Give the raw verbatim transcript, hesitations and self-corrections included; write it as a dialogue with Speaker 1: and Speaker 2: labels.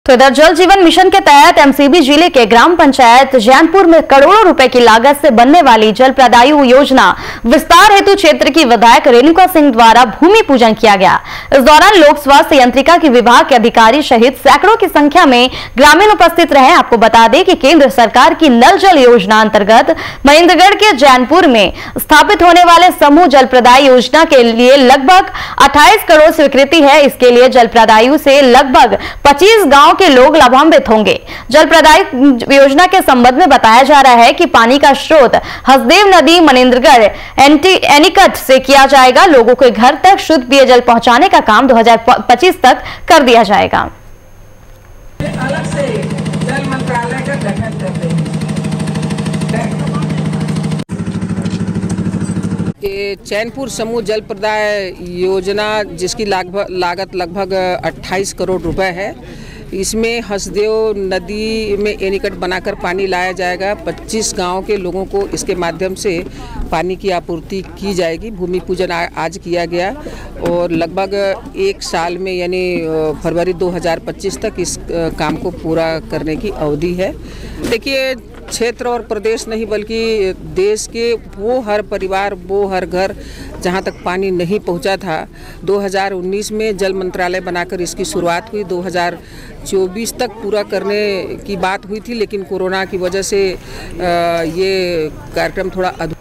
Speaker 1: तो इधर जल जीवन मिशन के तहत एमसीबी जिले के ग्राम पंचायत जैनपुर में करोड़ों रुपए की लागत से बनने वाली जल प्रदायु योजना विस्तार हेतु क्षेत्र की विधायक रेणुका सिंह द्वारा भूमि पूजन किया गया। इस दौरान लोक स्वास्थ्य यंत्रिका की विभाग के अधिकारी सहित सैकड़ों की संख्या में ग्रामीण उपस्थित रहे। आपको बता दें कि केंद्र सरकार की नल जल योजना अंतर्गत महेंद्रगढ़ के जैनपुर में स्थापित होने वाले समूह जल प्रदाय योजना के लिए लगभग अट्ठाईस करोड़ स्वीकृति है। इसके लिए जल प्रदायु से लगभग पच्चीस गांव के लोग लाभान्वित होंगे। जल प्रदाय योजना के संबंध में बताया जा रहा है कि पानी का स्रोत हसदेव नदी मनेंद्रगढ़ एनीकट से किया जाएगा। लोगों के घर तक शुद्ध पेयजल पहुंचाने का काम दो हज़ार पच्चीस तक कर दिया जाएगा।
Speaker 2: अलग से जल मंत्रालय का गठन करते हैं।
Speaker 3: ये चैनपुर समूह जल प्रदाय योजना जिसकी लागत लगभग अट्ठाईस करोड़ रुपए है। इसमें हसदेव नदी में एनीकट बनाकर पानी लाया जाएगा। पच्चीस गांव के लोगों को इसके माध्यम से पानी की आपूर्ति की जाएगी। भूमि पूजन आज किया गया और लगभग एक साल में यानी फरवरी दो हज़ार पच्चीस तक इस काम को पूरा करने की अवधि है। देखिए, क्षेत्र और प्रदेश नहीं बल्कि देश के वो हर परिवार, वो हर घर जहाँ तक पानी नहीं पहुँचा था, दो हज़ार उन्नीस में जल मंत्रालय बनाकर इसकी शुरुआत हुई। दो हज़ार चौबीस तक पूरा करने की बात हुई थी, लेकिन कोरोना की वजह से ये कार्यक्रम थोड़ा अधूरा